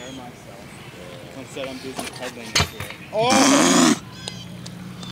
myself. Instead, I'm busy peddling it to it. Oh!